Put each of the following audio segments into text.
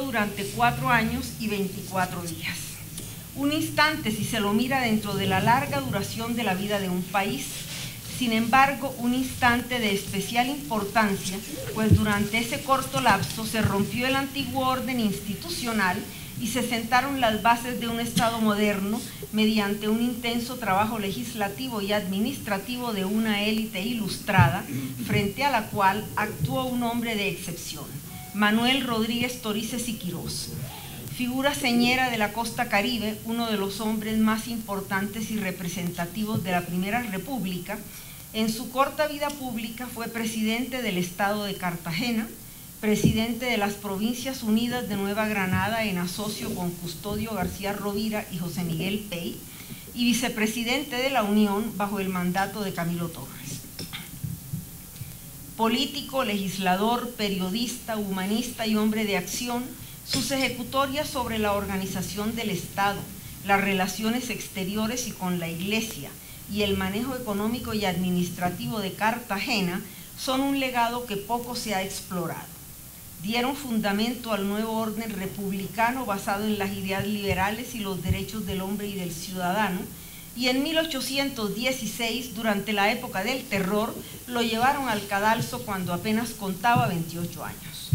vivió durante 4 años y 24 días. Un instante si se lo mira dentro de la larga duración de la vida de un país. Sin embargo, un instante de especial importancia, pues durante ese corto lapso se rompió el antiguo orden institucional y se sentaron las bases de un Estado moderno mediante un intenso trabajo legislativo y administrativo de una élite ilustrada, frente a la cual actuó un hombre de excepción, Manuel Rodríguez Torices y Quirós, figura señera de la costa caribe, uno de los hombres más importantes y representativos de la Primera República. En su corta vida pública fue presidente del Estado de Cartagena, presidente de las Provincias Unidas de Nueva Granada en asocio con Custodio García Rovira y José Miguel Pey, y vicepresidente de la Unión bajo el mandato de Camilo Torres. Político, legislador, periodista, humanista y hombre de acción, sus ejecutorias sobre la organización del Estado, las relaciones exteriores y con la Iglesia, y el manejo económico y administrativo de Cartagena son un legado que poco se ha explorado. Dieron fundamento al nuevo orden republicano basado en las ideas liberales y los derechos del hombre y del ciudadano, y en 1816, durante la época del terror, lo llevaron al cadalso cuando apenas contaba 28 años.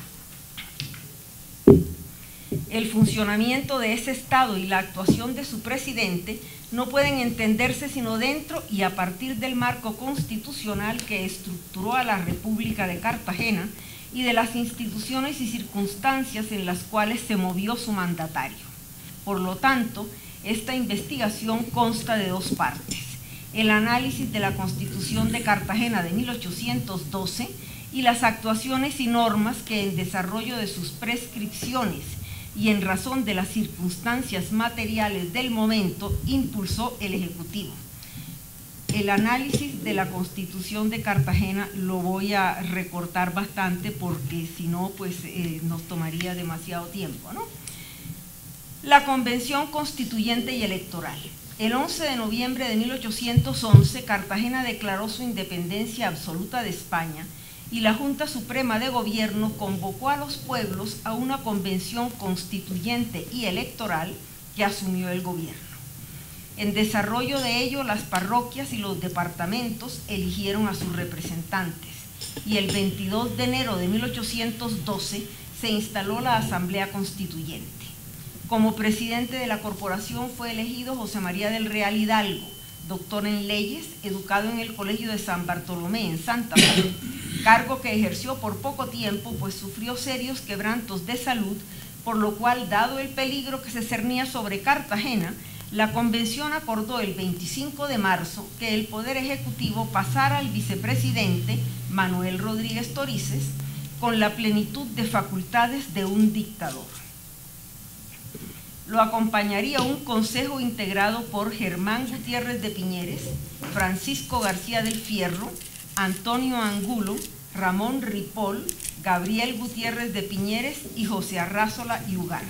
El funcionamiento de ese Estado y la actuación de su presidente no pueden entenderse sino dentro y a partir del marco constitucional que estructuró a la República de Cartagena y de las instituciones y circunstancias en las cuales se movió su mandatario. Por lo tanto, esta investigación consta de 2 partes: el análisis de la Constitución de Cartagena de 1812 y las actuaciones y normas que en desarrollo de sus prescripciones y en razón de las circunstancias materiales del momento impulsó el Ejecutivo. El análisis de la Constitución de Cartagena lo voy a recortar bastante porque si no, pues nos tomaría demasiado tiempo, ¿no? La Convención Constituyente y Electoral. El 11 de noviembre de 1811, Cartagena declaró su independencia absoluta de España y la Junta Suprema de Gobierno convocó a los pueblos a una convención constituyente y electoral que asumió el gobierno. En desarrollo de ello, las parroquias y los departamentos eligieron a sus representantes y el 22 de enero de 1812 se instaló la Asamblea Constituyente. Como presidente de la corporación fue elegido José María del Real Hidalgo, doctor en leyes, educado en el Colegio de San Bartolomé en Santa Fe, cargo que ejerció por poco tiempo, pues sufrió serios quebrantos de salud, por lo cual, dado el peligro que se cernía sobre Cartagena, la convención acordó el 25 de marzo que el Poder Ejecutivo pasara al vicepresidente Manuel Rodríguez Torices con la plenitud de facultades de un dictador. Lo acompañaría un consejo integrado por Germán Gutiérrez de Piñeres, Francisco García del Fierro, Antonio Angulo, Ramón Ripoll, Gabriel Gutiérrez de Piñeres y José Arrázola y Ugarte.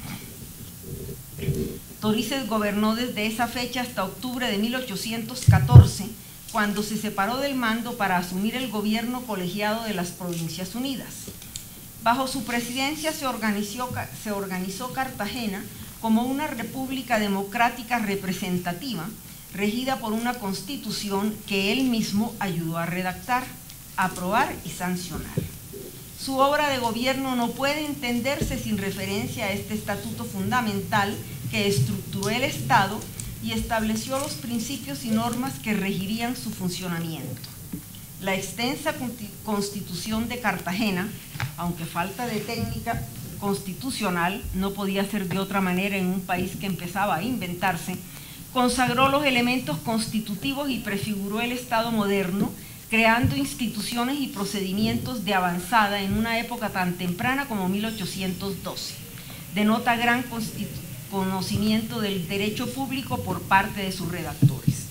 Torices gobernó desde esa fecha hasta octubre de 1814, cuando se separó del mando para asumir el gobierno colegiado de las Provincias Unidas. Bajo su presidencia se organizó Cartagena como una república democrática representativa, regida por una constitución que él mismo ayudó a redactar, aprobar y sancionar. Su obra de gobierno no puede entenderse sin referencia a este estatuto fundamental que estructuró el Estado y estableció los principios y normas que regirían su funcionamiento. La extensa Constitución de Cartagena, aunque falta de técnica constitucional, no podía ser de otra manera en un país que empezaba a inventarse, consagró los elementos constitutivos y prefiguró el Estado moderno, creando instituciones y procedimientos de avanzada en una época tan temprana como 1812. Denota gran conocimiento del derecho público por parte de sus redactores.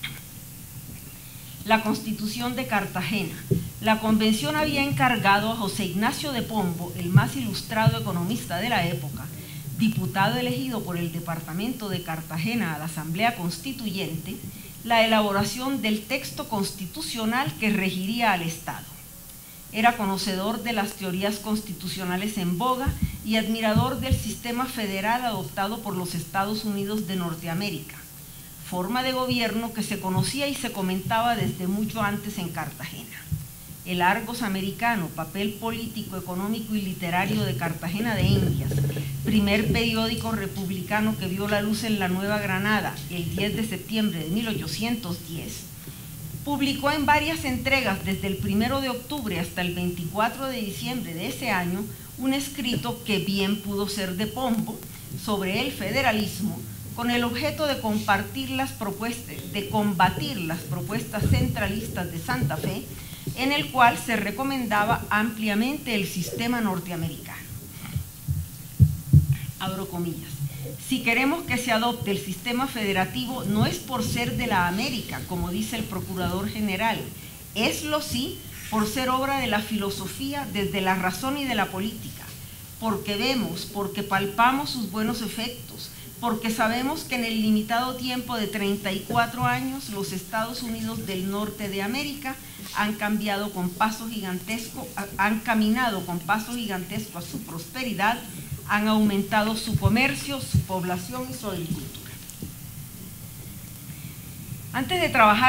La Constitución de Cartagena. La Convención había encargado a José Ignacio de Pombo, el más ilustrado economista de la época, diputado elegido por el departamento de Cartagena a la Asamblea Constituyente, la elaboración del texto constitucional que regiría al Estado. Era conocedor de las teorías constitucionales en boga y admirador del sistema federal adoptado por los Estados Unidos de Norteamérica, forma de gobierno que se conocía y se comentaba desde mucho antes en Cartagena. El Argos americano, papel político, económico y literario de Cartagena de Indias, primer periódico republicano que vio la luz en la Nueva Granada el 10 de septiembre de 1810, publicó en varias entregas desde el 1 de octubre hasta el 24 de diciembre de ese año un escrito que bien pudo ser de Pombo sobre el federalismo, con el objeto de combatir las propuestas centralistas de Santa Fe, en el cual se recomendaba ampliamente el sistema norteamericano. Abro comillas. Si queremos que se adopte el sistema federativo, no es por ser de la América, como dice el Procurador General, eslo sí por ser obra de la filosofía desde la razón y de la política, porque vemos, porque palpamos sus buenos efectos, porque sabemos que en el limitado tiempo de 34 años los Estados Unidos del norte de América han caminado con paso gigantesco a su prosperidad, han aumentado su comercio, su población y su agricultura. Antes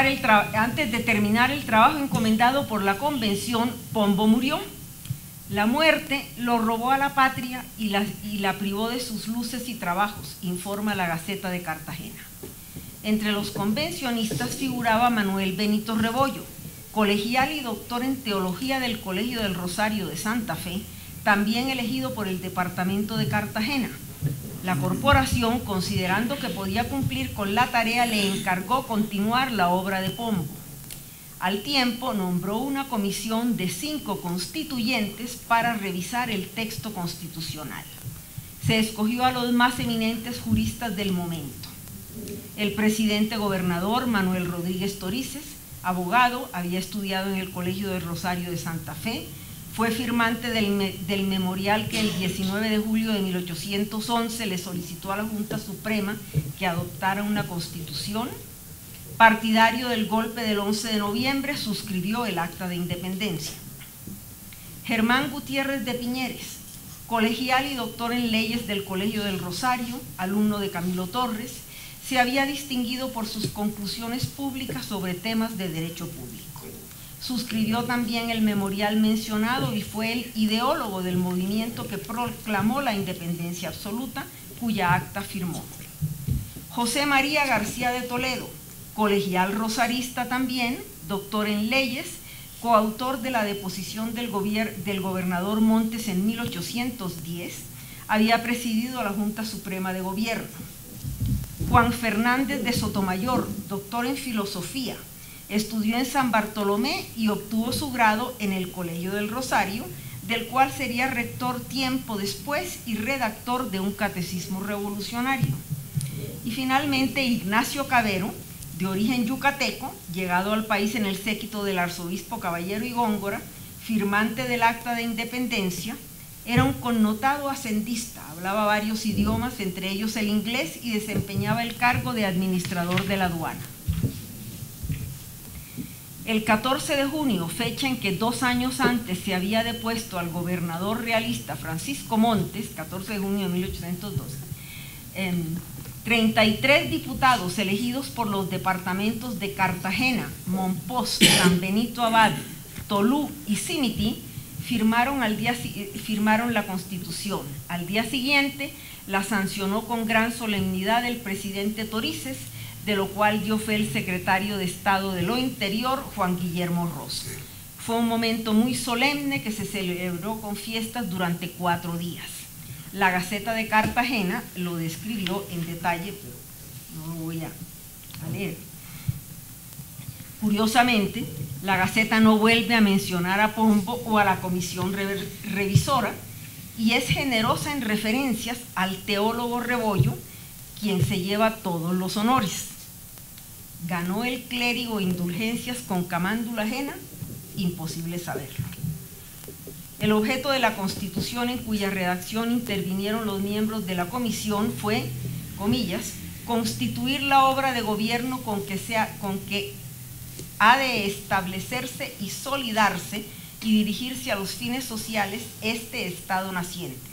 de terminar el trabajo encomendado por la convención, Pombo murió. La muerte lo robó a la patria y la privó de sus luces y trabajos, informa la Gaceta de Cartagena. Entre los convencionistas figuraba Manuel Benito Rebollo, colegial y doctor en teología del Colegio del Rosario de Santa Fe, también elegido por el departamento de Cartagena. La corporación, considerando que podía cumplir con la tarea, le encargó continuar la obra de Pombo. Al tiempo nombró una comisión de 5 constituyentes para revisar el texto constitucional. Se escogió a los más eminentes juristas del momento. El presidente gobernador Manuel Rodríguez Torices, abogado, había estudiado en el Colegio del Rosario de Santa Fe, fue firmante del memorial que el 19 de julio de 1811 le solicitó a la Junta Suprema que adoptara una constitución. Partidario del golpe del 11 de noviembre, suscribió el Acta de Independencia. Germán Gutiérrez de Piñeres, colegial y doctor en leyes del Colegio del Rosario, alumno de Camilo Torres, se había distinguido por sus conclusiones públicas sobre temas de derecho público. Suscribió también el memorial mencionado y fue el ideólogo del movimiento que proclamó la independencia absoluta, cuya acta firmó. José María García de Toledo, colegial rosarista también, doctor en leyes, coautor de la deposición del gobernador Montes en 1810, había presidido la Junta Suprema de Gobierno. Juan Fernández de Sotomayor, doctor en filosofía, estudió en San Bartolomé y obtuvo su grado en el Colegio del Rosario, del cual sería rector tiempo después y redactor de un catecismo revolucionario. Y finalmente Ignacio Cavero, de origen yucateco, llegado al país en el séquito del arzobispo Caballero y Góngora, firmante del Acta de Independencia, era un connotado hacendista, hablaba varios idiomas, entre ellos el inglés, y desempeñaba el cargo de administrador de la aduana. El 14 de junio, fecha en que 2 años antes se había depuesto al gobernador realista Francisco Montes, 14 de junio de 1812, 33 diputados elegidos por los departamentos de Cartagena, Mompox, San Benito Abad, Tolú y Cimití firmaron la Constitución. Al día siguiente la sancionó con gran solemnidad el presidente Torices, de lo cual dio fe el secretario de Estado de lo Interior, Juan Guillermo Ross. Fue un momento muy solemne que se celebró con fiestas durante 4 días. La Gaceta de Cartagena lo describió en detalle, pero no lo voy a leer. Curiosamente, la Gaceta no vuelve a mencionar a Pombo o a la comisión revisora y es generosa en referencias al teólogo Rebollo, quien se lleva todos los honores. ¿Ganó el clérigo indulgencias con camándula ajena? Imposible saberlo. El objeto de la Constitución en cuya redacción intervinieron los miembros de la comisión fue, comillas, constituir la obra de gobierno con que ha de establecerse y solidarse y dirigirse a los fines sociales este Estado naciente.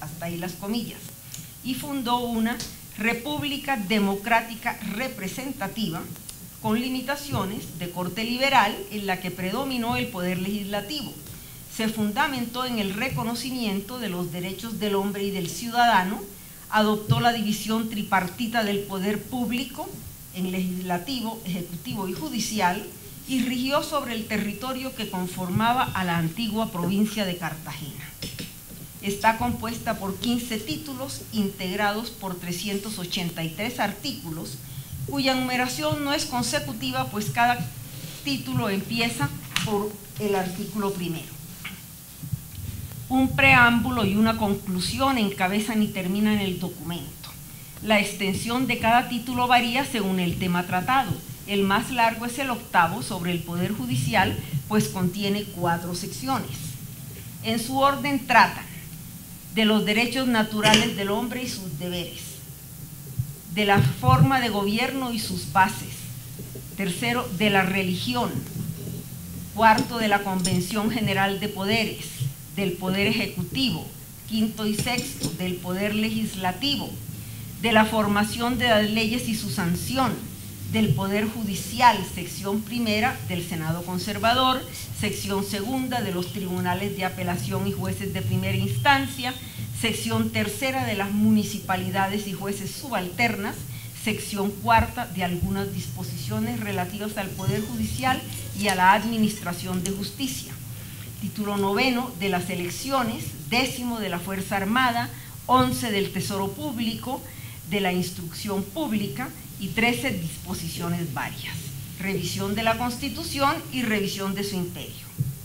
hasta ahí las comillas, y fundó una república democrática representativa con limitaciones de corte liberal en la que predominó el poder legislativo. Se fundamentó en el reconocimiento de los derechos del hombre y del ciudadano, adoptó la división tripartita del poder público en legislativo, ejecutivo y judicial, y rigió sobre el territorio que conformaba a la antigua provincia de Cartagena. Está compuesta por 15 títulos integrados por 383 artículos, cuya numeración no es consecutiva, pues cada título empieza por el artículo primero. Un preámbulo y una conclusión encabezan y terminan el documento. La extensión de cada título varía según el tema tratado. El más largo es el octavo, sobre el Poder Judicial, pues contiene 4 secciones. En su orden tratan de los derechos naturales del hombre y sus deberes, de la forma de gobierno y sus bases, tercero, de la religión, cuarto, de la Convención General de Poderes, del Poder Ejecutivo, quinto y sexto, del Poder Legislativo, de la formación de las leyes y su sanción, del Poder Judicial, sección primera, del Senado Conservador, sección segunda, de los tribunales de apelación y jueces de primera instancia, sección tercera, de las municipalidades y jueces subalternas, sección cuarta, de algunas disposiciones relativas al Poder Judicial y a la administración de justicia. Título noveno, de las elecciones, 10º, de la Fuerza Armada, 11, del Tesoro Público, de la Instrucción Pública, y 13, disposiciones varias. Revisión de la Constitución y revisión de su imperio.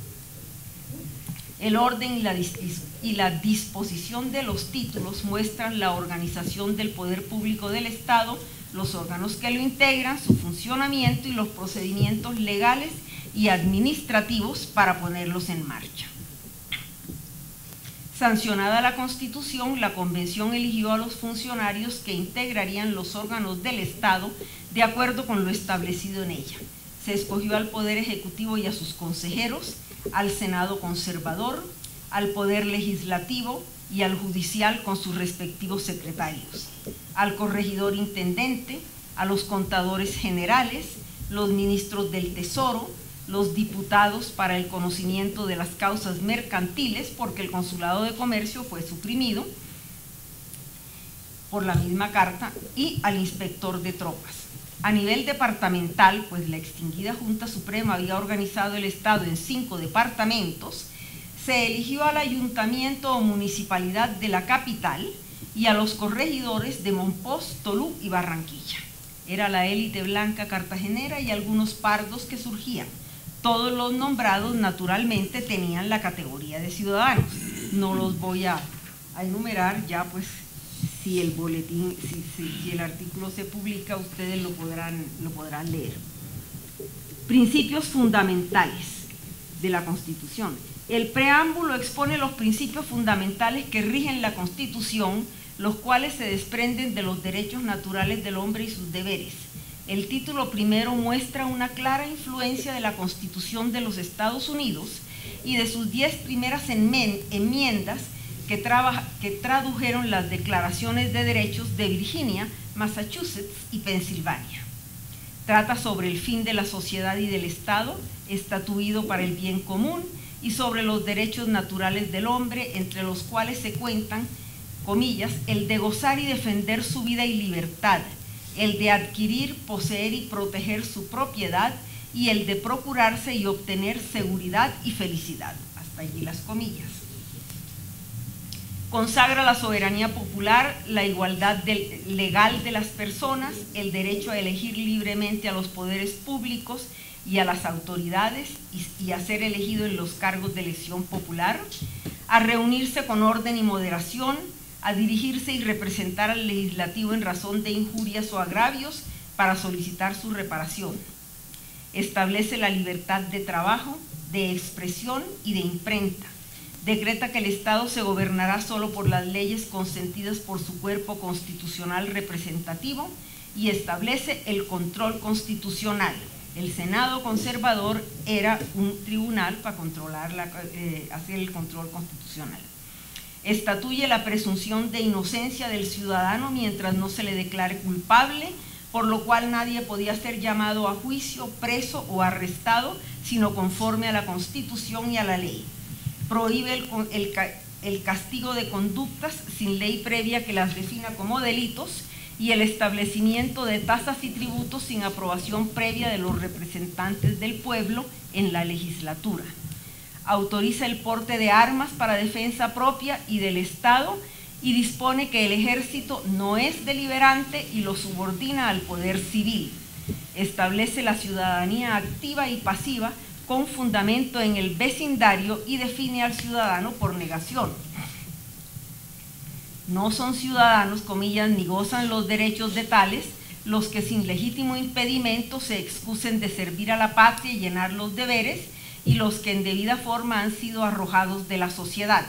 El orden y la disposición de los títulos muestran la organización del poder público del Estado, los órganos que lo integran, su funcionamiento y los procedimientos legales y administrativos para ponerlos en marcha. Sancionada la Constitución, la Convención eligió a los funcionarios que integrarían los órganos del Estado de acuerdo con lo establecido en ella. Se escogió al Poder Ejecutivo y a sus consejeros, al Senado Conservador, al Poder Legislativo y al Judicial con sus respectivos secretarios, al Corregidor Intendente, a los Contadores Generales, los Ministros del Tesoro, los diputados para el conocimiento de las causas mercantiles, porque el Consulado de Comercio fue suprimido por la misma carta, y al inspector de tropas. A nivel departamental, pues la extinguida Junta Suprema había organizado el Estado en 5 departamentos, se eligió al ayuntamiento o municipalidad de la capital y a los corregidores de Monpós, Tolú y Barranquilla. Era la élite blanca cartagenera y algunos pardos que surgían. Todos los nombrados naturalmente tenían la categoría de ciudadanos. No los voy a enumerar, ya pues si el boletín, si el artículo se publica, ustedes lo podrán leer. Principios fundamentales de la Constitución. El preámbulo expone los principios fundamentales que rigen la Constitución, los cuales se desprenden de los derechos naturales del hombre y sus deberes. El título primero muestra una clara influencia de la Constitución de los Estados Unidos y de sus 10 primeras enmiendas que tradujeron las declaraciones de derechos de Virginia, Massachusetts y Pensilvania. Trata sobre el fin de la sociedad y del Estado, estatuido para el bien común, y sobre los derechos naturales del hombre, entre los cuales se cuentan, comillas, el de gozar y defender su vida y libertad, el de adquirir, poseer y proteger su propiedad, y el de procurarse y obtener seguridad y felicidad. Hasta allí las comillas. Consagra la soberanía popular, la igualdad legal de las personas, el derecho a elegir libremente a los poderes públicos y a las autoridades y a ser elegido en los cargos de elección popular, a reunirse con orden y moderación, a dirigirse y representar al legislativo en razón de injurias o agravios para solicitar su reparación. Establece la libertad de trabajo, de expresión y de imprenta. Decreta que el Estado se gobernará solo por las leyes consentidas por su cuerpo constitucional representativo y establece el control constitucional. El Senado Conservador era un tribunal para controlar hacer el control constitucional. Estatuye la presunción de inocencia del ciudadano mientras no se le declare culpable, por lo cual nadie podía ser llamado a juicio, preso o arrestado, sino conforme a la Constitución y a la ley. Prohíbe el castigo de conductas sin ley previa que las defina como delitos y el establecimiento de tasas y tributos sin aprobación previa de los representantes del pueblo en la legislatura. Autoriza el porte de armas para defensa propia y del Estado y dispone que el ejército no es deliberante y lo subordina al poder civil. Establece la ciudadanía activa y pasiva con fundamento en el vecindario y define al ciudadano por negación. No son ciudadanos, comillas, ni gozan los derechos de tales los que sin legítimo impedimento se excusen de servir a la patria y llenar los deberes, y los que en debida forma han sido arrojados de la sociedad.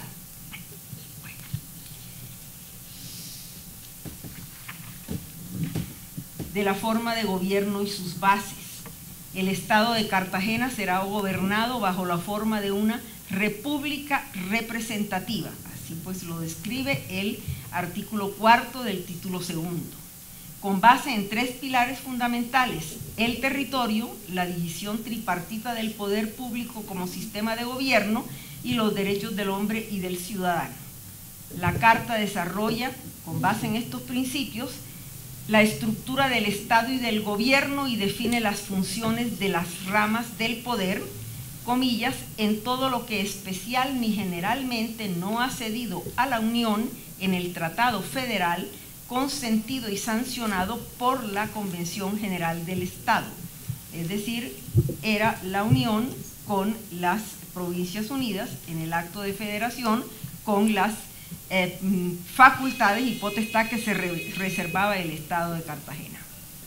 De la forma de gobierno y sus bases. El Estado de Cartagena será gobernado bajo la forma de una república representativa. Así pues lo describe el artículo 4 del título 2, con base en 3 pilares fundamentales: el territorio, la división tripartita del poder público como sistema de gobierno y los derechos del hombre y del ciudadano. La Carta desarrolla, con base en estos principios, la estructura del Estado y del gobierno y define las funciones de las ramas del poder, comillas, en todo lo que especial ni generalmente no ha cedido a la Unión en el Tratado Federal consentido y sancionado por la Convención General del Estado. Es decir, era la Unión con las Provincias Unidas en el acto de federación con las facultades y potestad que se reservaba el Estado de Cartagena.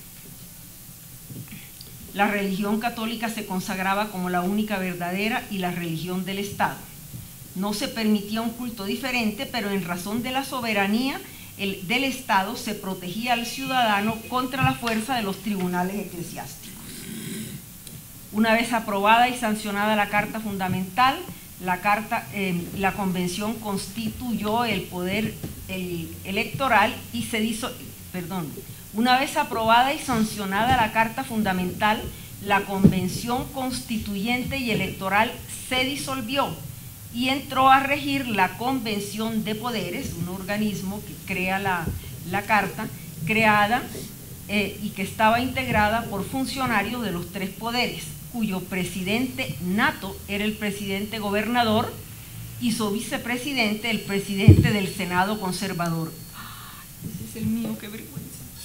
La religión católica se consagraba como la única verdadera y la religión del Estado. No se permitía un culto diferente, pero en razón de la soberanía del Estado se protegía al ciudadano contra la fuerza de los tribunales eclesiásticos. Una vez aprobada y sancionada la Carta Fundamental, la Convención constituyó el poder electoral y una vez aprobada y sancionada la Carta Fundamental, la Convención Constituyente y Electoral se disolvió y entró a regir la Convención de Poderes, un organismo que crea la Carta, creada y que estaba integrada por funcionarios de los 3 poderes, cuyo presidente nato era el presidente gobernador y su vicepresidente el presidente del Senado conservador. Ese es el mío, qué vergüenza.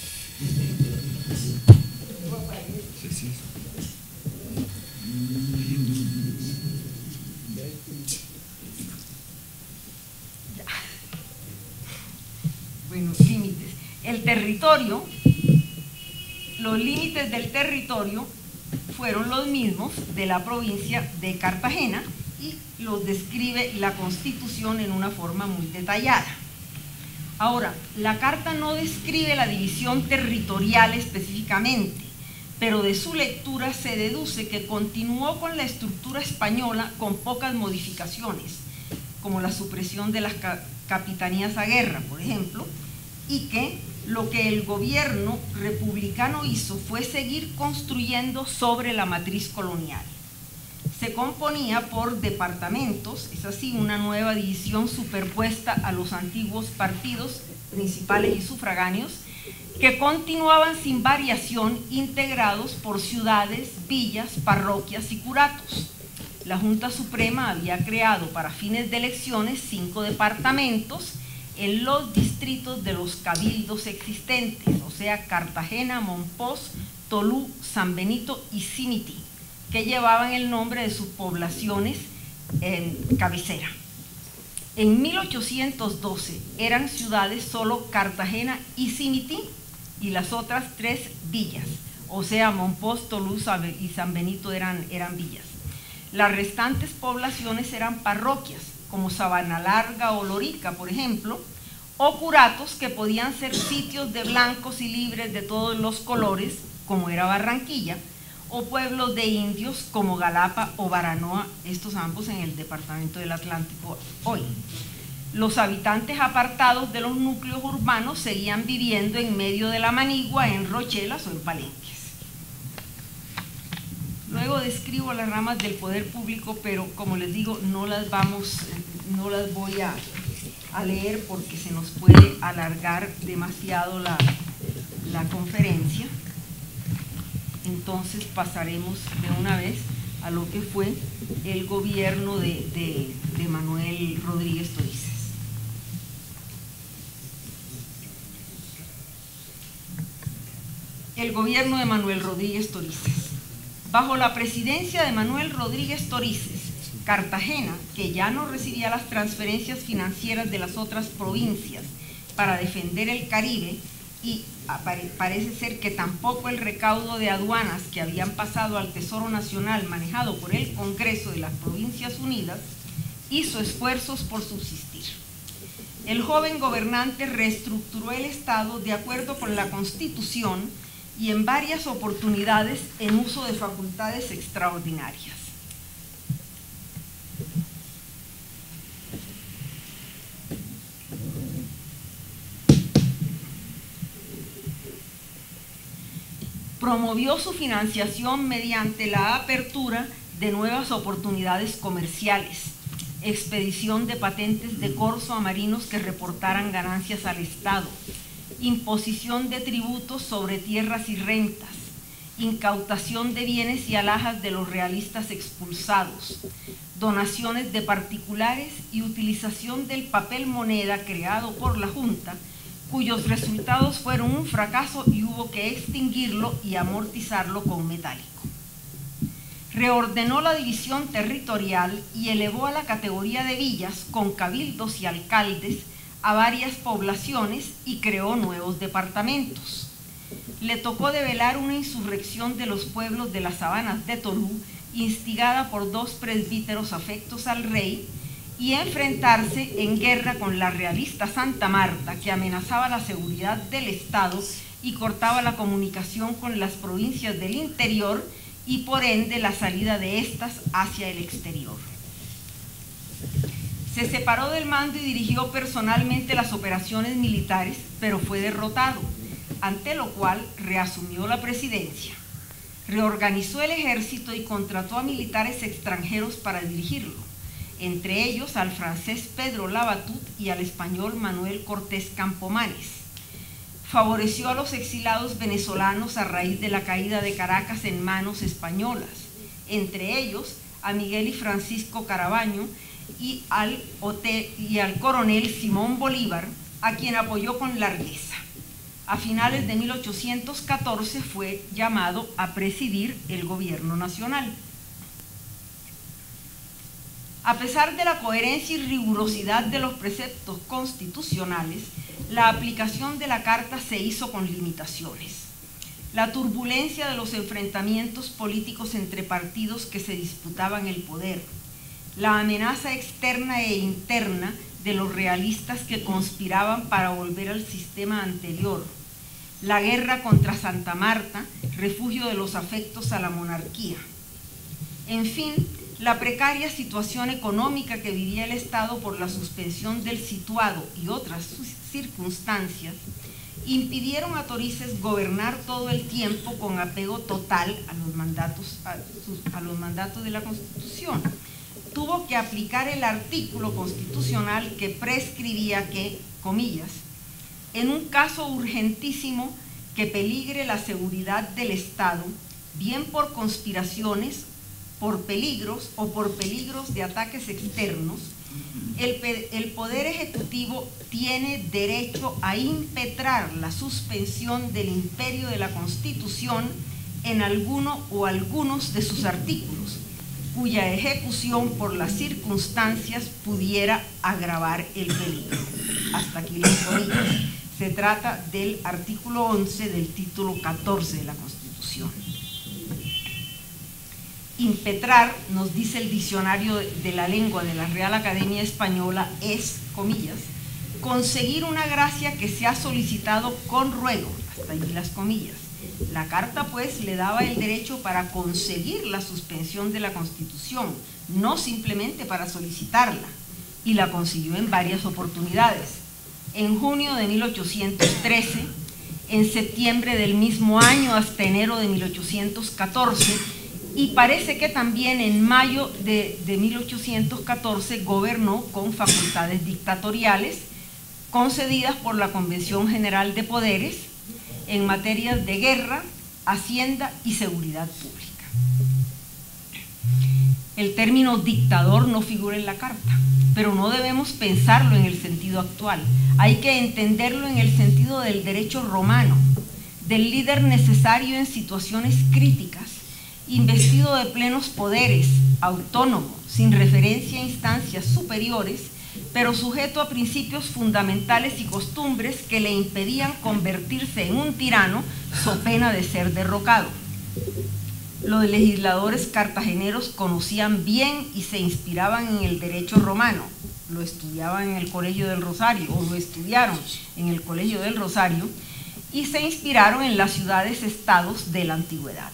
Sí. Bueno, límites. El territorio, los límites del territorio fueron los mismos de la provincia de Cartagena y los describe la Constitución en una forma muy detallada. Ahora, la Carta no describe la división territorial específicamente, pero de su lectura se deduce que continuó con la estructura española con pocas modificaciones, como la supresión de las capitanías a guerra, por ejemplo, y que lo que el gobierno republicano hizo fue seguir construyendo sobre la matriz colonial. Se componía por departamentos, es así, una nueva división superpuesta a los antiguos partidos principales y sufragáneos, que continuaban sin variación, integrados por ciudades, villas, parroquias y curatos. La Junta Suprema había creado para fines de elecciones 5 departamentos en los distritos de los cabildos existentes, o sea, Cartagena, Mompox, Tolú, San Benito y Simití, que llevaban el nombre de sus poblaciones en cabecera. En 1812 eran ciudades solo Cartagena y Simití y las otras 3 villas, o sea, Mompox, Tolú y San Benito eran villas. Las restantes poblaciones eran parroquias, como Sabana Larga o Lorica, por ejemplo, o curatos que podían ser sitios de blancos y libres de todos los colores, como era Barranquilla, o pueblos de indios como Galapa o Baranoa, estos ambos en el departamento del Atlántico hoy. Los habitantes apartados de los núcleos urbanos seguían viviendo en medio de la manigua, en rochelas o en palenques. Luego describo las ramas del poder público, pero como les digo, no las voy a leer porque se nos puede alargar demasiado la conferencia. Entonces pasaremos de una vez a lo que fue el gobierno de Manuel Rodríguez Torices. El gobierno de Manuel Rodríguez Torices. Bajo la presidencia de Manuel Rodríguez Torices, Cartagena, que ya no recibía las transferencias financieras de las otras provincias para defender el Caribe, y parece ser que tampoco el recaudo de aduanas que habían pasado al Tesoro Nacional manejado por el Congreso de las Provincias Unidas, hizo esfuerzos por subsistir. El joven gobernante reestructuró el Estado de acuerdo con la Constitución y en varias oportunidades en uso de facultades extraordinarias. Promovió su financiación mediante la apertura de nuevas oportunidades comerciales, expedición de patentes de corso a marinos que reportaran ganancias al Estado, imposición de tributos sobre tierras y rentas, incautación de bienes y alhajas de los realistas expulsados, donaciones de particulares y utilización del papel moneda creado por la Junta, cuyos resultados fueron un fracaso y hubo que extinguirlo y amortizarlo con metálico. Reordenó la división territorial y elevó a la categoría de villas con cabildos y alcaldes a varias poblaciones y creó nuevos departamentos. Le tocó develar una insurrección de los pueblos de las sabanas de Tolú, instigada por dos presbíteros afectos al rey, y enfrentarse en guerra con la realista Santa Marta, que amenazaba la seguridad del Estado y cortaba la comunicación con las provincias del interior y por ende la salida de estas hacia el exterior. Se separó del mando y dirigió personalmente las operaciones militares, pero fue derrotado, ante lo cual reasumió la presidencia. Reorganizó el ejército y contrató a militares extranjeros para dirigirlo, entre ellos al francés Pedro Labatut y al español Manuel Cortés Campomanes. Favoreció a los exilados venezolanos a raíz de la caída de Caracas en manos españolas, entre ellos a Miguel y Francisco Carabaño y al coronel Simón Bolívar, a quien apoyó con largueza. A finales de 1814 fue llamado a presidir el gobierno nacional. A pesar de la coherencia y rigurosidad de los preceptos constitucionales, la aplicación de la Carta se hizo con limitaciones. La turbulencia de los enfrentamientos políticos entre partidos que se disputaban el poder, la amenaza externa e interna de los realistas que conspiraban para volver al sistema anterior, la guerra contra Santa Marta, refugio de los afectos a la monarquía. En fin, la precaria situación económica que vivía el Estado por la suspensión del situado y otras circunstancias impidieron a Torices gobernar todo el tiempo con apego total a los mandatos de la Constitución. Tuvo que aplicar el artículo constitucional que prescribía que, comillas, en un caso urgentísimo que peligre la seguridad del Estado, bien por conspiraciones, por peligros o por peligros de ataques externos, el Poder Ejecutivo tiene derecho a impetrar la suspensión del imperio de la Constitución en alguno o algunos de sus artículos, cuya ejecución por las circunstancias pudiera agravar el peligro. Hasta aquí las comillas. Se trata del artículo 11 del título 14 de la Constitución. Impetrar, nos dice el diccionario de la lengua de la Real Academia Española, es, comillas, conseguir una gracia que se ha solicitado con ruego, hasta allí las comillas. La Carta, pues, le daba el derecho para conseguir la suspensión de la Constitución, no simplemente para solicitarla. y la consiguió en varias oportunidades. En junio de 1813, en septiembre del mismo año hasta enero de 1814, y parece que también en mayo de 1814 gobernó con facultades dictatoriales concedidas por la Convención General de Poderes en materias de guerra, hacienda y seguridad pública. El término dictador no figura en la carta, pero no debemos pensarlo en el sentido actual. Hay que entenderlo en el sentido del derecho romano, del líder necesario en situaciones críticas, investido de plenos poderes, autónomo, sin referencia a instancias superiores, pero sujeto a principios fundamentales y costumbres que le impedían convertirse en un tirano so pena de ser derrocado. Los legisladores cartageneros conocían bien y se inspiraban en el derecho romano, lo estudiaban en el Colegio del Rosario, o lo estudiaron en el Colegio del Rosario, y se inspiraron en las ciudades-estados de la antigüedad.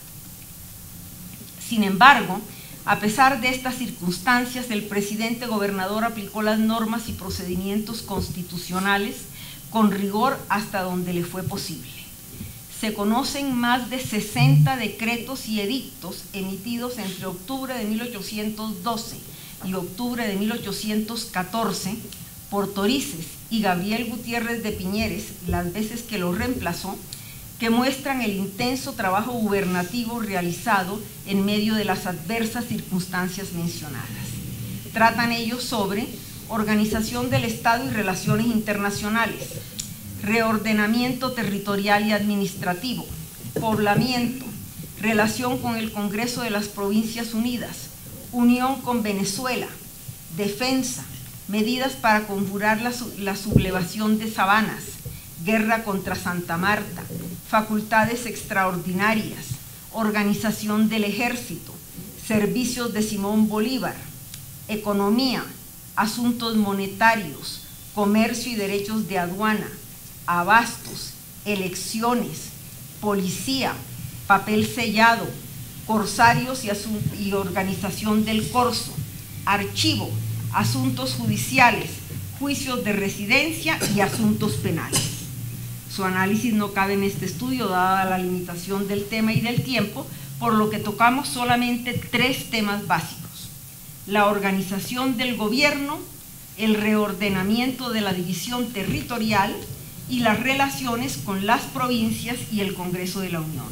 Sin embargo, a pesar de estas circunstancias, el presidente gobernador aplicó las normas y procedimientos constitucionales con rigor hasta donde le fue posible. Se conocen más de 60 decretos y edictos emitidos entre octubre de 1812 y octubre de 1814 por Torices y Gabriel Gutiérrez de Piñeres, las veces que lo reemplazó, que muestran el intenso trabajo gubernativo realizado en medio de las adversas circunstancias mencionadas. Tratan ellos sobre organización del Estado y relaciones internacionales, reordenamiento territorial y administrativo, poblamiento, relación con el Congreso de las Provincias Unidas, unión con Venezuela, defensa, medidas para conjurar la sublevación de Sabanas, guerra contra Santa Marta, facultades extraordinarias, organización del ejército, servicios de Simón Bolívar, economía, asuntos monetarios, comercio y derechos de aduana, abastos, elecciones, policía, papel sellado, corsarios y organización del corso, archivo, asuntos judiciales, juicios de residencia y asuntos penales. Su análisis no cabe en este estudio, dada la limitación del tema y del tiempo, por lo que tocamos solamente 3 temas básicos: la organización del gobierno, el reordenamiento de la división territorial y las relaciones con las provincias y el Congreso de la Unión.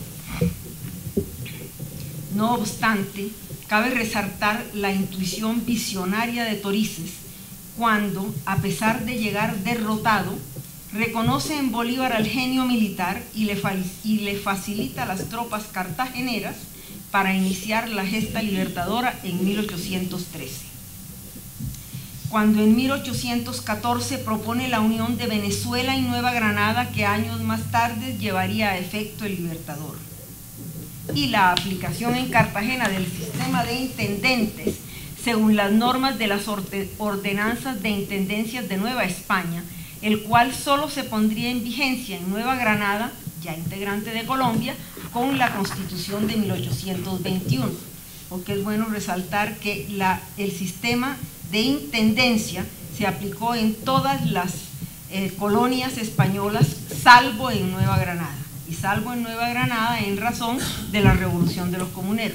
No obstante, cabe resaltar la intuición visionaria de Torices cuando, a pesar de llegar derrotado, reconoce en Bolívar al genio militar y le facilita a las tropas cartageneras para iniciar la gesta libertadora en 1813. Cuando en 1814 propone la unión de Venezuela y Nueva Granada, que años más tarde llevaría a efecto el Libertador, y la aplicación en Cartagena del sistema de intendentes según las normas de las ordenanzas de intendencias de Nueva España, el cual solo se pondría en vigencia en Nueva Granada, ya integrante de Colombia, con la Constitución de 1821, porque es bueno resaltar que el sistema de intendencia se aplicó en todas las colonias españolas, salvo en Nueva Granada, y salvo en Nueva Granada en razón de la Revolución de los Comuneros.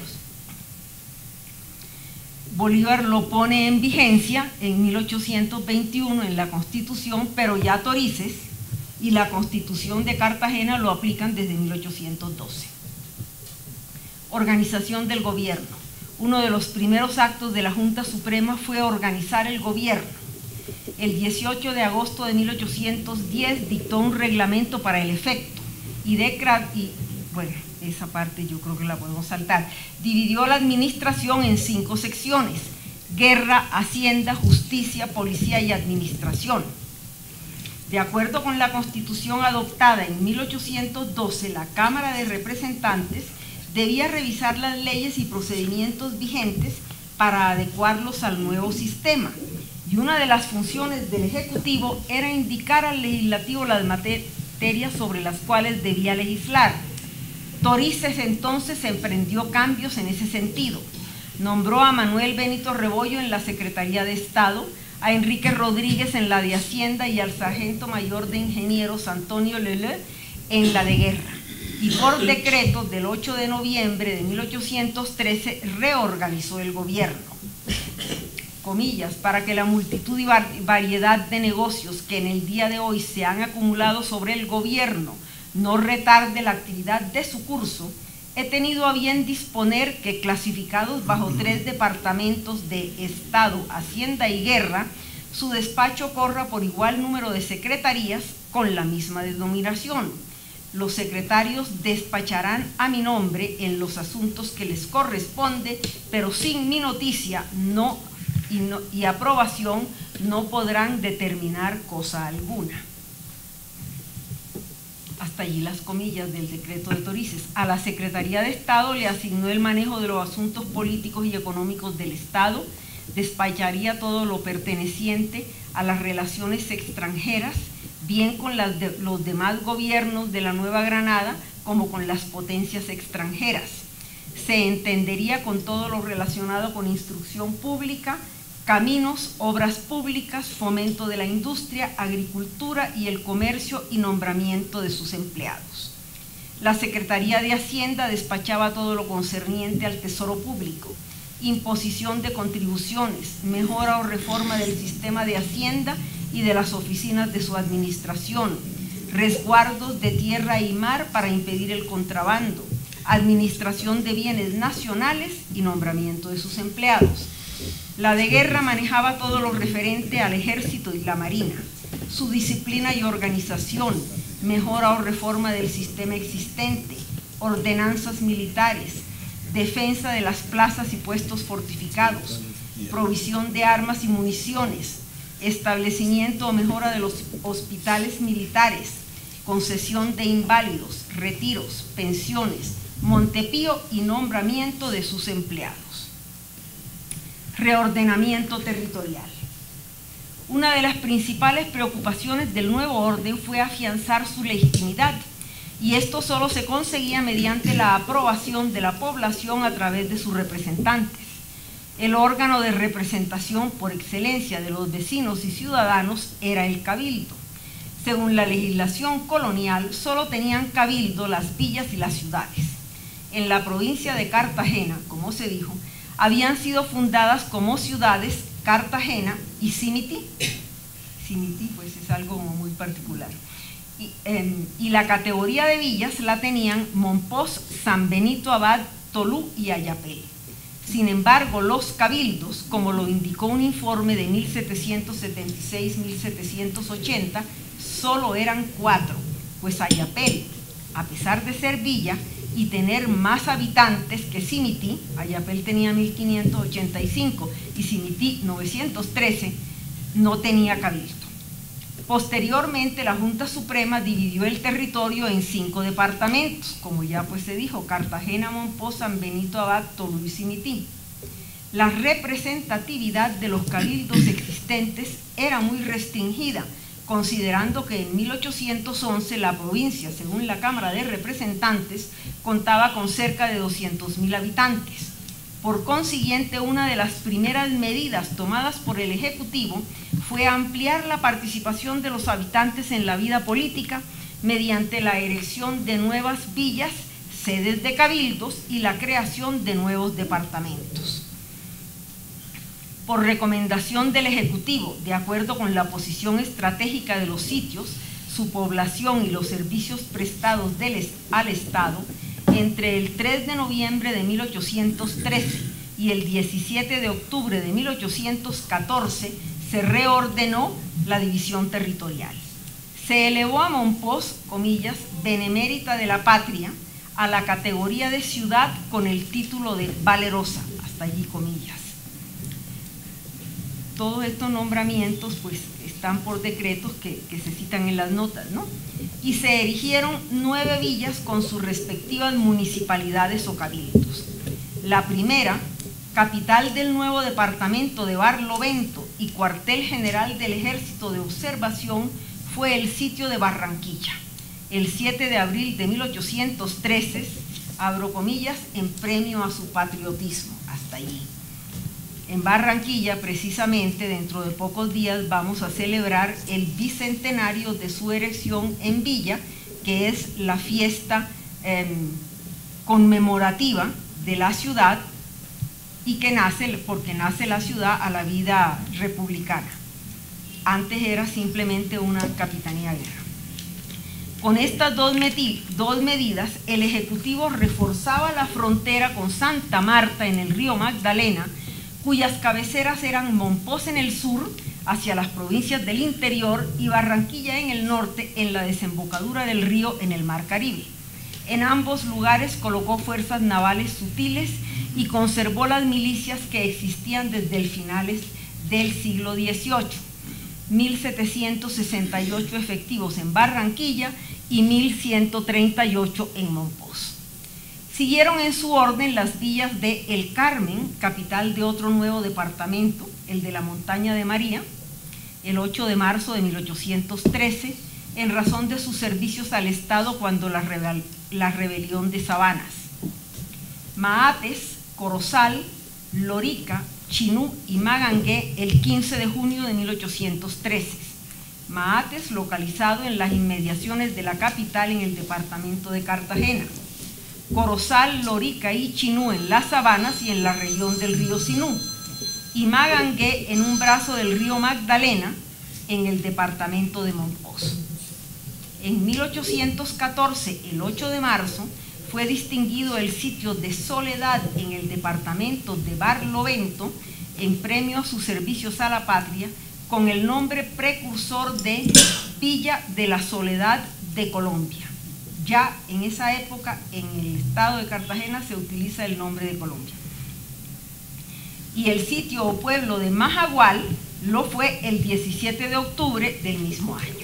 Bolívar lo pone en vigencia en 1821 en la Constitución, pero ya Torices y la Constitución de Cartagena lo aplican desde 1812. Organización del gobierno. Uno de los primeros actos de la Junta Suprema fue organizar el gobierno. El 18 de agosto de 1810 dictó un reglamento para el efecto bueno, esa parte yo creo que la podemos saltar. Dividió la administración en 5 secciones: guerra, hacienda, justicia, policía y administración. De acuerdo con la Constitución adoptada en 1812, la Cámara de Representantes debía revisar las leyes y procedimientos vigentes para adecuarlos al nuevo sistema, y una de las funciones del Ejecutivo era indicar al Legislativo las materias sobre las cuales debía legislar. Torices entonces emprendió cambios en ese sentido. Nombró a Manuel Benito Rebollo en la Secretaría de Estado, a Enrique Rodríguez en la de Hacienda y al sargento mayor de ingenieros Antonio Leleu en la de Guerra. Y por decreto del 8 de noviembre de 1813 reorganizó el gobierno. Comillas, para que la multitud y variedad de negocios que en el día de hoy se han acumulado sobre el gobierno no retarde la actividad de su curso, he tenido a bien disponer que, clasificados bajo 3 departamentos de Estado, Hacienda y Guerra, su despacho corra por igual número de secretarías con la misma denominación. Los secretarios despacharán a mi nombre en los asuntos que les corresponde, pero sin mi noticia y aprobación no podrán determinar cosa alguna. Hasta allí las comillas del decreto de Torices. A la Secretaría de Estado le asignó el manejo de los asuntos políticos y económicos del Estado, despacharía todo lo perteneciente a las relaciones extranjeras, bien con los demás gobiernos de la Nueva Granada como con las potencias extranjeras. Se entendería con todo lo relacionado con instrucción pública, caminos, obras públicas, fomento de la industria, agricultura y el comercio y nombramiento de sus empleados. La Secretaría de Hacienda despachaba todo lo concerniente al tesoro público, imposición de contribuciones, mejora o reforma del sistema de Hacienda y de las oficinas de su administración, resguardos de tierra y mar para impedir el contrabando, administración de bienes nacionales y nombramiento de sus empleados. La de Guerra manejaba todo lo referente al ejército y la marina, su disciplina y organización, mejora o reforma del sistema existente, ordenanzas militares, defensa de las plazas y puestos fortificados, provisión de armas y municiones, establecimiento o mejora de los hospitales militares, concesión de inválidos, retiros, pensiones, Montepío y nombramiento de sus empleados. Reordenamiento territorial. Una de las principales preocupaciones del nuevo orden fue afianzar su legitimidad, y esto solo se conseguía mediante la aprobación de la población a través de sus representantes. El órgano de representación por excelencia de los vecinos y ciudadanos era el cabildo. Según la legislación colonial, solo tenían cabildo las villas y las ciudades. En la provincia de Cartagena, como se dijo, habían sido fundadas como ciudades Cartagena y Simití. Simití pues es algo muy particular. Y la categoría de villas la tenían Mompox, San Benito Abad, Tolú y Ayapel. Sin embargo, los cabildos, como lo indicó un informe de 1776-1780, solo eran 4, pues Ayapel, a pesar de ser villa y tener más habitantes que Simití, Ayapel tenía 1585 y Simití 913, no tenía cabildo. Posteriormente, la Junta Suprema dividió el territorio en 5 departamentos, como ya pues se dijo, Cartagena, Mompox, San Benito Abad, Tolú y Simití. La representatividad de los cabildos existentes era muy restringida, considerando que en 1811 la provincia, según la Cámara de Representantes, contaba con cerca de 200.000 habitantes. Por consiguiente, una de las primeras medidas tomadas por el Ejecutivo fue ampliar la participación de los habitantes en la vida política mediante la erección de nuevas villas, sedes de cabildos y la creación de nuevos departamentos. Por recomendación del Ejecutivo, de acuerdo con la posición estratégica de los sitios, su población y los servicios prestados al Estado, entre el 3 de noviembre de 1813 y el 17 de octubre de 1814, se reordenó la división territorial. Se elevó a Mompox, comillas, benemérita de la patria, a la categoría de ciudad con el título de valerosa, hasta allí comillas. Todos estos nombramientos pues están por decretos que se citan en las notas, ¿no? Y se erigieron 9 villas con sus respectivas municipalidades o cabildos. La primera, capital del nuevo departamento de Barlovento y cuartel general del Ejército de Observación, fue el sitio de Barranquilla, el 7 de abril de 1813, abro comillas, en premio a su patriotismo, hasta allí. En Barranquilla, precisamente, dentro de pocos días vamos a celebrar el bicentenario de su erección en Villa, que es la fiesta conmemorativa de la ciudad y que nace, porque nace la ciudad a la vida republicana. Antes era simplemente una capitanía de guerra. Con estas dos medidas, el Ejecutivo reforzaba la frontera con Santa Marta en el río Magdalena, cuyas cabeceras eran Mompox en el sur, hacia las provincias del interior, y Barranquilla en el norte, en la desembocadura del río en el Mar Caribe. En ambos lugares colocó fuerzas navales sutiles y conservó las milicias que existían desde el finales del siglo XVIII. 1.768 efectivos en Barranquilla y 1.138 en Mompox. Siguieron en su orden las villas de El Carmen, capital de otro nuevo departamento, el de la Montaña de María, el 8 de marzo de 1813, en razón de sus servicios al Estado cuando la rebelión de Sabanas. Maates, Corozal, Lorica, Chinú y Magangué el 15 de junio de 1813. Maates, localizado en las inmediaciones de la capital en el departamento de Cartagena. Corozal, Lorica y Chinú en las Sabanas y en la región del río Sinú. Y Magangué en un brazo del río Magdalena en el departamento de Mompox. En 1814, el 8 de marzo, fue distinguido el sitio de Soledad en el departamento de Barlovento en premio a sus servicios a la patria con el nombre precursor de Villa de la Soledad de Colombia. Ya en esa época en el estado de Cartagena se utiliza el nombre de Colombia. Y el sitio o pueblo de Majagual lo fue el 17 de octubre del mismo año.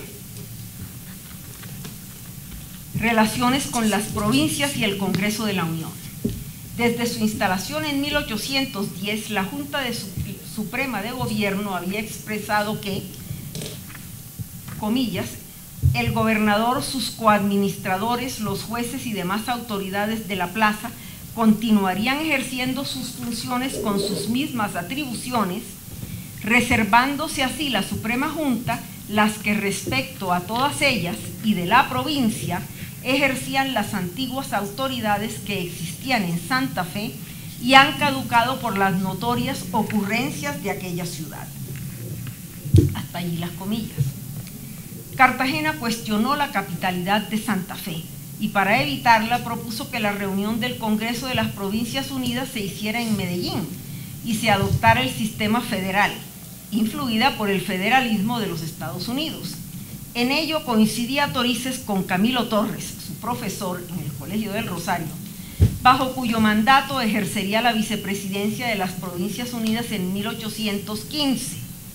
Relaciones con las provincias y el Congreso de la Unión. Desde su instalación en 1810, la Junta Suprema de Gobierno había expresado que, comillas, el gobernador, sus coadministradores, los jueces y demás autoridades de la plaza continuarían ejerciendo sus funciones con sus mismas atribuciones, reservándose así la Suprema Junta las que respecto a todas ellas y de la provincia ejercían las antiguas autoridades que existían en Santa Fe y han caducado por las notorias ocurrencias de aquella ciudad. Hasta allí las comillas. Cartagena cuestionó la capitalidad de Santa Fe y para evitarla propuso que la reunión del Congreso de las Provincias Unidas se hiciera en Medellín y se adoptara el sistema federal, influida por el federalismo de los Estados Unidos. En ello coincidía Torices con Camilo Torres, su profesor en el Colegio del Rosario, bajo cuyo mandato ejercería la vicepresidencia de las Provincias Unidas en 1815.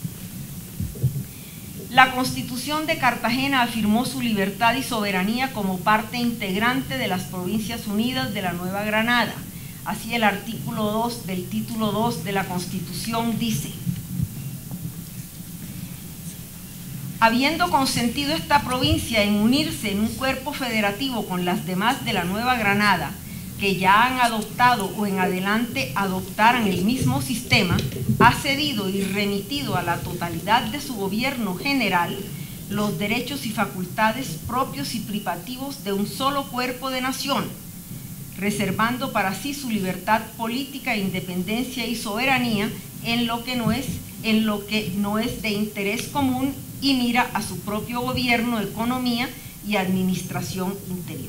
La Constitución de Cartagena afirmó su libertad y soberanía como parte integrante de las Provincias Unidas de la Nueva Granada. Así el artículo 2 del título 2 de la Constitución dice: habiendo consentido esta provincia en unirse en un cuerpo federativo con las demás de la Nueva Granada, que ya han adoptado o en adelante adoptaran el mismo sistema, ha cedido y remitido a la totalidad de su gobierno general los derechos y facultades propios y privativos de un solo cuerpo de nación, reservando para sí su libertad política, independencia y soberanía en lo que no es de interés común y mira a su propio gobierno, economía y administración interior.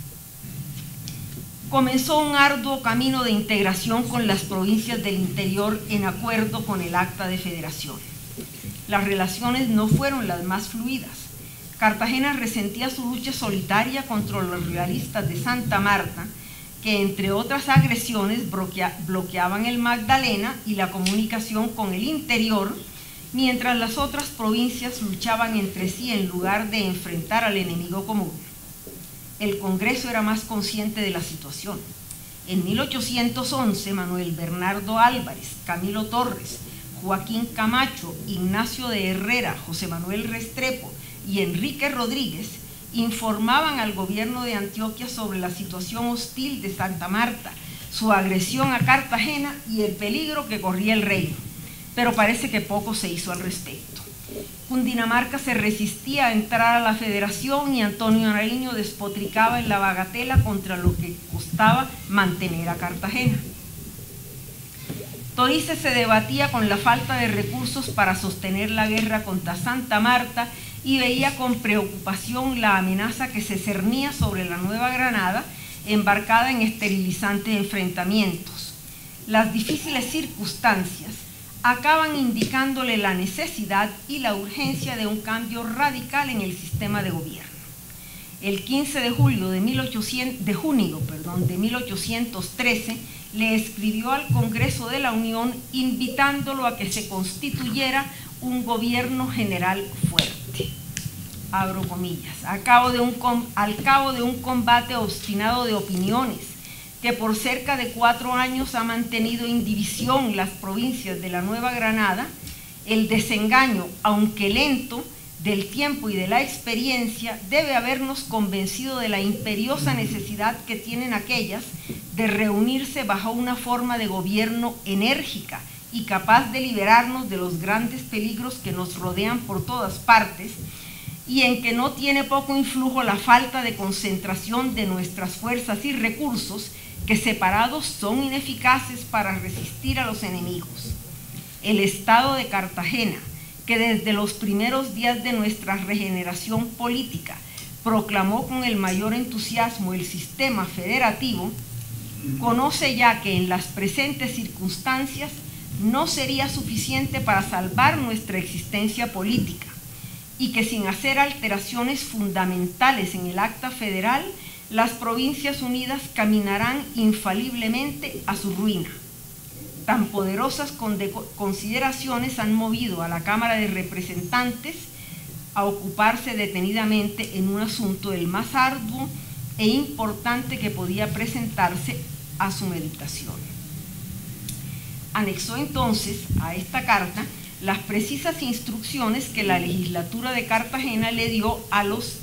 Comenzó un arduo camino de integración con las provincias del interior en acuerdo con el Acta de Federación. Las relaciones no fueron las más fluidas. Cartagena resentía su lucha solitaria contra los realistas de Santa Marta, que entre otras agresiones bloqueaban el Magdalena y la comunicación con el interior, mientras las otras provincias luchaban entre sí en lugar de enfrentar al enemigo común. El Congreso era más consciente de la situación. En 1811, Manuel Bernardo Álvarez, Camilo Torres, Joaquín Camacho, Ignacio de Herrera, José Manuel Restrepo y Enrique Rodríguez informaban al gobierno de Antioquia sobre la situación hostil de Santa Marta, su agresión a Cartagena y el peligro que corría el reino, pero parece que poco se hizo al respecto. Cundinamarca se resistía a entrar a la Federación y Antonio Nariño despotricaba en la bagatela contra lo que costaba mantener a Cartagena. Torices se debatía con la falta de recursos para sostener la guerra contra Santa Marta y veía con preocupación la amenaza que se cernía sobre la Nueva Granada, embarcada en esterilizantes enfrentamientos. Las difíciles circunstancias acaban indicándole la necesidad y la urgencia de un cambio radical en el sistema de gobierno. El 15 de junio de 1813 le escribió al Congreso de la Unión invitándolo a que se constituyera un gobierno general fuerte. Abro comillas, al cabo de un combate obstinado de opiniones que por cerca de 4 años ha mantenido en división las provincias de la Nueva Granada, el desengaño, aunque lento, del tiempo y de la experiencia debe habernos convencido de la imperiosa necesidad que tienen aquellas de reunirse bajo una forma de gobierno enérgica y capaz de liberarnos de los grandes peligros que nos rodean por todas partes, y en que no tiene poco influjo la falta de concentración de nuestras fuerzas y recursos, que separados son ineficaces para resistir a los enemigos. El Estado de Cartagena, que desde los primeros días de nuestra regeneración política proclamó con el mayor entusiasmo el sistema federativo, conoce ya que en las presentes circunstancias no sería suficiente para salvar nuestra existencia política y que sin hacer alteraciones fundamentales en el acta federal, las Provincias Unidas caminarán infaliblemente a su ruina. Tan poderosas consideraciones han movido a la Cámara de Representantes a ocuparse detenidamente en un asunto el más arduo e importante que podía presentarse a su meditación. Anexó entonces a esta carta las precisas instrucciones que la legislatura de Cartagena le dio a los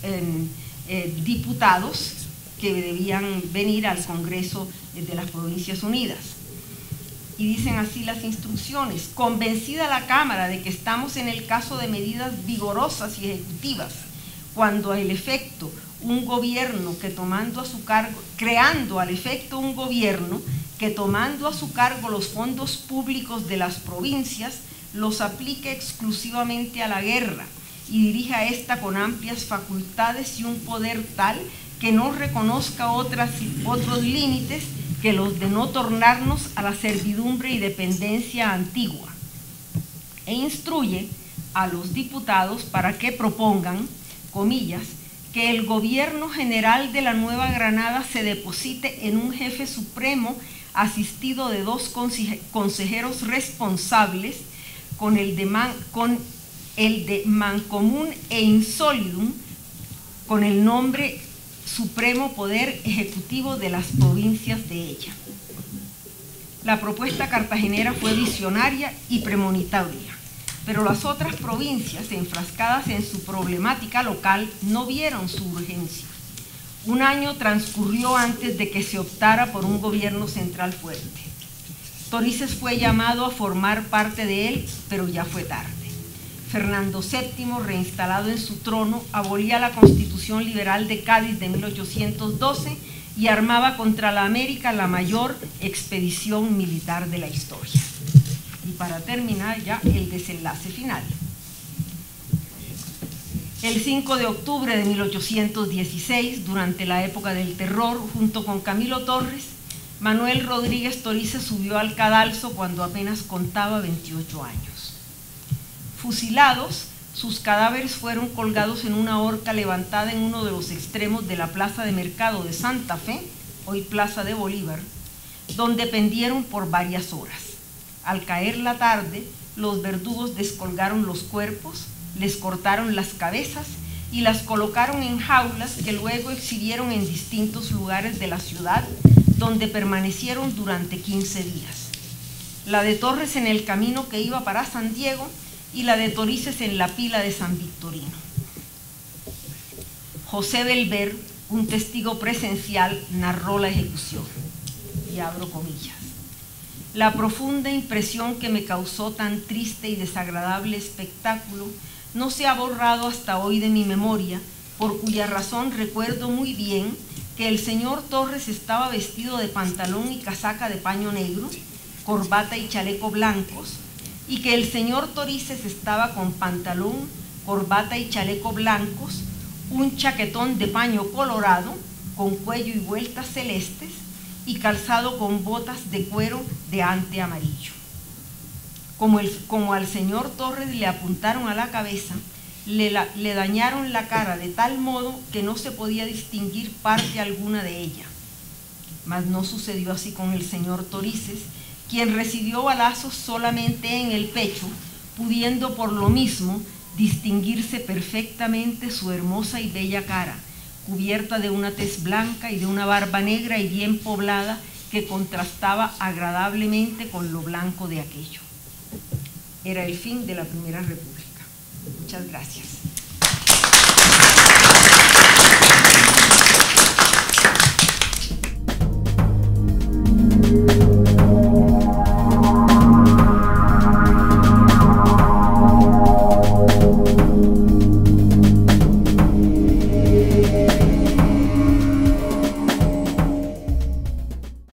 diputados que debían venir al Congreso de las Provincias Unidas. Y dicen así las instrucciones: convencida la Cámara de que estamos en el caso de medidas vigorosas y ejecutivas, cuando al efecto un gobierno que tomando a su cargo, creando al efecto un gobierno que tomando a su cargo los fondos públicos de las provincias, los aplique exclusivamente a la guerra y dirija esta con amplias facultades y un poder tal que no reconozca otros límites que los de no tornarnos a la servidumbre y dependencia antigua, e instruye a los diputados para que propongan, comillas, que el gobierno general de la Nueva Granada se deposite en un jefe supremo asistido de 2 consejeros responsables con el de Mancomún e Insolidum, con el nombre Supremo Poder Ejecutivo de las provincias de ella. La propuesta cartagenera fue visionaria y premonitoria, pero las otras provincias, enfrascadas en su problemática local, no vieron su urgencia. Un año transcurrió antes de que se optara por un gobierno central fuerte. Torices fue llamado a formar parte de él, pero ya fue tarde. Fernando VII, reinstalado en su trono, abolía la Constitución Liberal de Cádiz de 1812 y armaba contra la América la mayor expedición militar de la historia. Y para terminar ya el desenlace final. El 5 de octubre de 1816, durante la época del terror, junto con Camilo Torres, Manuel Rodríguez Torices subió al cadalso cuando apenas contaba 28 años. Fusilados, sus cadáveres fueron colgados en una horca levantada en uno de los extremos de la plaza de mercado de Santa Fe, hoy Plaza de Bolívar, donde pendieron por varias horas. Al caer la tarde, los verdugos descolgaron los cuerpos, les cortaron las cabezas y las colocaron en jaulas que luego exhibieron en distintos lugares de la ciudad, donde permanecieron durante 15 días. La de Torres en el camino que iba para San Diego y la de Torices en la pila de San Victorino. José Belver, un testigo presencial, narró la ejecución. y abro comillas. La profunda impresión que me causó tan triste y desagradable espectáculo no se ha borrado hasta hoy de mi memoria, por cuya razón recuerdo muy bien que el señor Torres estaba vestido de pantalón y casaca de paño negro, corbata y chaleco blancos, y que el señor Torices estaba con pantalón, corbata y chaleco blancos, un chaquetón de paño colorado con cuello y vueltas celestes y calzado con botas de cuero de ante amarillo. Como al señor Torres le apuntaron a la cabeza, le dañaron la cara de tal modo que no se podía distinguir parte alguna de ella. Mas no sucedió así con el señor Torices, quien recibió balazos solamente en el pecho, pudiendo por lo mismo distinguirse perfectamente su hermosa y bella cara, cubierta de una tez blanca y de una barba negra y bien poblada que contrastaba agradablemente con lo blanco de aquello. Era el fin de la Primera República. Muchas gracias.